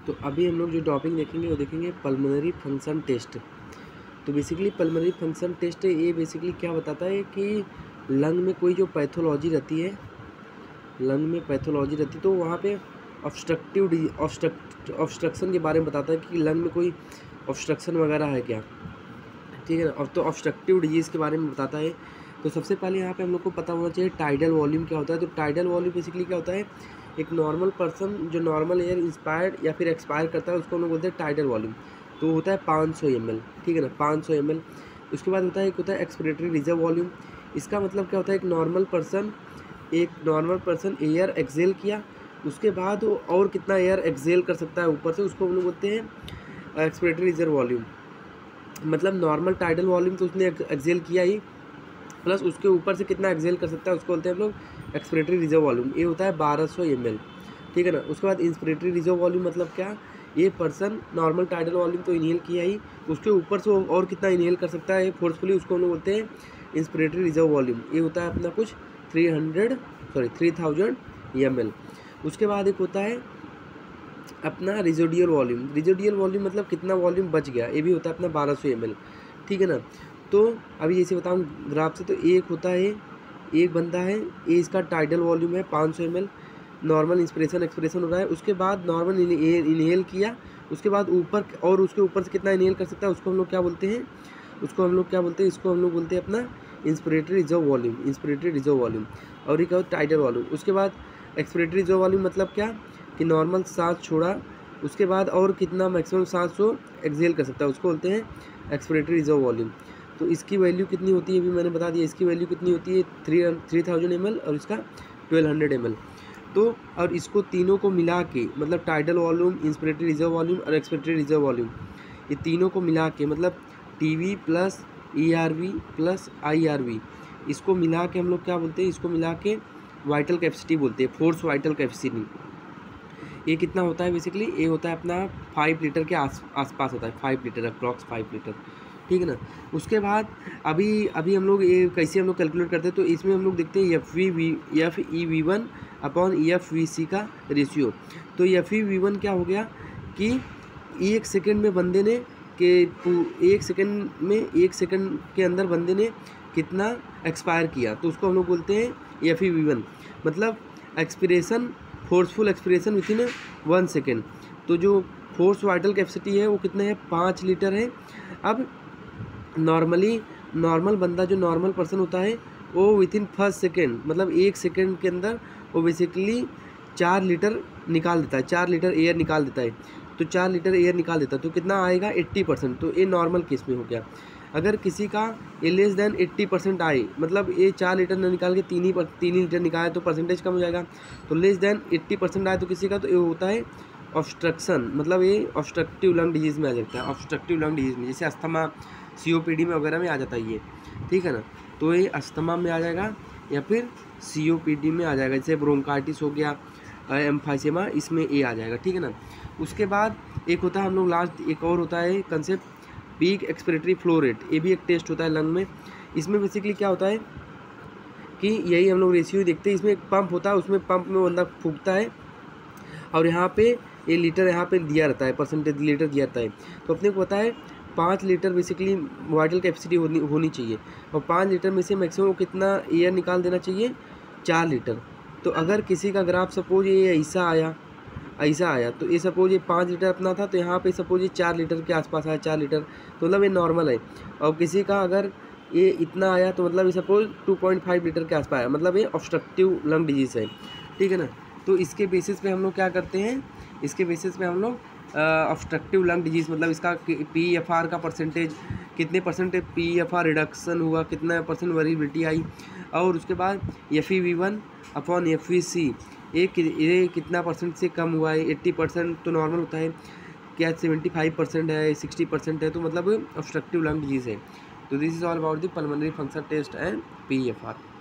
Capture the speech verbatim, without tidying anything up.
तो अभी हम लोग जो टॉपिक देखेंगे वो देखेंगे पल्मोनरी फंक्शन टेस्ट। तो बेसिकली पल्मोनरी फंक्शन टेस्ट ये बेसिकली क्या बताता है कि लंग में कोई जो पैथोलॉजी रहती है, लंग में पैथोलॉजी रहती है तो वहाँ पे ऑब्स्ट्रक्टिव ऑब्स्ट्रक्ट ऑब्स्ट्रक्शन के बारे में बताता है कि लंग में कोई ऑब्स्ट्रक्शन वगैरह है क्या, ठीक है ना। और तो ऑब्स्ट्रक्टिव डिजीज़ के बारे में बताता है। तो सबसे पहले यहाँ पे हम लोग को पता होना चाहिए टाइडल वॉल्यूम क्या होता है। तो टाइडल वॉल्यूम बेसिकली क्या होता है, एक नॉर्मल पर्सन जो नॉर्मल एयर इंस्पायर्ड या फिर एक्सपायर करता है उसको हम लोग बोलते हैं टाइडल वॉल्यूम। तो होता है पाँच सौ एम एल, ठीक है ना, पाँच सौ एम एल। उसके बाद होता है एक होता है एक्सपिरेटरी रिजर्व वॉल्यूम। इसका मतलब क्या होता है, एक नॉर्मल पर्सन एक नॉर्मल पर्सन एयर एक्सेल किया, उसके बाद वो और कितना एयर एक्सेल कर सकता है ऊपर से, उसको हम लोग बोलते हैं एक्सपिरेटरी रिजर्व वॉल्यूम। मतलब नॉर्मल टाइडल वॉल्यूम तो उसने एक्सेल किया ही, प्लस उसके ऊपर से कितना एक्सेल कर सकता है उसको बोलते हैं हम लोग एक्सपिरेटरी रिजर्व वॉल्यूम। ये होता है बारह सौ एम एल, ठीक है ना। उसके बाद इंस्पिरेटरी रिजर्व वॉल्यूम मतलब क्या, ये पर्सन नॉर्मल टाइडल वॉल्यूम तो इनहेल किया ही, उसके ऊपर से और कितना इनहेल कर सकता है फोर्सफुली, उसको हम लोग बोलते हैं इंस्पिरेटरी रिजर्व वॉल्यूम। ये होता है अपना कुछ three hundred sorry three thousand M L. उसके बाद एक होता है अपना रिजोडियल वॉल्यूम। रिजोडियल वॉल्यूम मतलब कितना वॉल्यूम बच गया, ये भी होता है अपना बारह सौ एम एल, ठीक है ना। तो अभी जैसे बताऊँ ग्राफ से, तो एक होता है, एक बंदा है, ये इसका टाइडल वॉल्यूम है पाँच सौ M L, normal inspiration expression हो रहा है, उसके बाद नॉर्मल इनहेल किया, उसके बाद ऊपर और उसके ऊपर से कितना इनहेल कर सकता है उसको हम लोग क्या बोलते हैं, उसको हम लोग क्या बोलते हैं इसको हम लोग बोलते हैं अपना inspiratory reserve volume, inspiratory reserve volume. और ये क्या होता है टाइडल वॉल्यूम। उसके बाद एक्सपिरेटरी रिजर्व वॉल्यूम मतलब क्या कि नॉर्मल सांस छोड़ा, उसके बाद और कितना मैक्सिमम सांस वो एक्सेल कर सकता है उसको बोलते हैं एक्सपिरेटरी रिजर्व वॉल्यूम। तो इसकी वैल्यू कितनी होती है अभी मैंने बता दिया, इसकी वैल्यू कितनी होती है three three thousand M L और इसका ट्वेल्व हंड्रेड एम एल। तो और इसको तीनों को मिला के मतलब tidal volume, inspiratory reserve volume और एक्सपिरेटरी रिजर्व वॉल्यूम, ये तीनों को मिला के मतलब T V plus E R V plus I R V, इसको मिला के हम लोग क्या बोलते हैं, इसको मिला के वाइटल कैपेसिटी बोलते हैं, फोर्स वाइटल कैपेसिटी। ये कितना होता है बेसिकली, ये होता है अपना फाइव लीटर के आस आसपास होता है, five litre approx five litre, ठीक है ना। उसके बाद अभी अभी हम लोग ये कैसे हम लोग कैलकुलेट करते हैं, तो इसमें हम लोग देखते हैं F V V F E V one upon F V C का रेशियो। तो एफ ई वी वन क्या हो गया कि एक सेकंड में बंदे ने के एक सेकंड में एक सेकंड के अंदर बंदे ने कितना एक्सपायर किया, तो उसको हम लोग बोलते हैं एफ ई वी वन, मतलब expiration forceful expiration within one second. तो जो फोर्स वाइटल कैपेसिटी है वो कितने है, पाँच लीटर है। अब नॉर्मली नॉर्मल बंदा जो नॉर्मल पर्सन होता है वो विद इन फर्स्ट सेकेंड मतलब एक सेकेंड के अंदर वो बेसिकली चार लीटर निकाल देता है, चार लीटर एयर निकाल देता है। तो चार लीटर एयर निकाल देता है तो कितना आएगा एट्टी परसेंट। तो ये नॉर्मल केस में हो गया। अगर किसी का ये लेस देन एट्टी परसेंट आए, मतलब ये चार लीटर न निकाल के तीन ही पर तीन ही लीटर निकाले तो परसेंटेज कम हो जाएगा। तो लेस देन एट्टी परसेंट आए तो किसी का, तो ये होता है ऑब्स्ट्रक्शन, मतलब ये ऑब्स्ट्रक्टिव लंग डिजीज़ में आ जाता है। ऑब्स्ट्रक्टिव लंग डिजीज़ में जैसे asthma, C O P D में वगैरह में आ जाता है ये, ठीक है ना। तो ये अस्थमा में आ जाएगा या फिर सी ओ पी डी में आ जाएगा, जैसे ब्रोंकाइटिस हो गया, एम्फाइसेमा, इसमें ये आ जाएगा, ठीक है ना। उसके बाद एक होता है हम लोग लास्ट एक और होता है concept peak expiratory flow rate, ये भी एक टेस्ट होता है लंग में। इसमें बेसिकली क्या होता है कि यही हम लोग रेशियो देखते हैं। इसमें एक पंप होता है, उसमें पंप में बंदा फूंकता है और यहाँ पे ये लीटर यहाँ पे दिया रहता है, परसेंटेज लीटर दिया रहता है। तो अपने को पता है पाँच लीटर बेसिकली वाइटल कैपेसिटी होनी होनी चाहिए और पाँच लीटर में से मैक्सिमम कितना एयर निकाल देना चाहिए, चार लीटर। तो अगर किसी का ग्राफ सपोज ये ऐसा आया ऐसा आया तो ये सपोज ये पाँच लीटर अपना था, तो यहाँ पे सपोज ये चार लीटर के आसपास आया, चार लीटर, तो मतलब ये नॉर्मल है। और किसी का अगर ये इतना आया तो मतलब ये suppose two point five litre के आसपास आया, मतलब ये ऑब्स्ट्रक्टिव लंग डिजीज़ है, ठीक है ना। तो इसके बेसिस पे हम लोग क्या करते हैं, इसके बेसिस पे हम लोग ऑब्स्ट्रक्टिव लंग डिजीज़ मतलब इसका पी एफ आर का परसेंटेज कितने percent P F R reduction हुआ, कितना परसेंट वेरिएबिलिटी आई, और उसके बाद F E V one upon F E C ये ये कितना परसेंट से कम हुआ है, एट्टी परसेंट तो नॉर्मल होता है, क्या सेवेंटी फाइव परसेंट है, सिक्सटी परसेंट है, तो मतलब ऑब्स्ट्रक्टिव लंग डिजीज़ है। तो this is all about the pulmonary function test and P F are.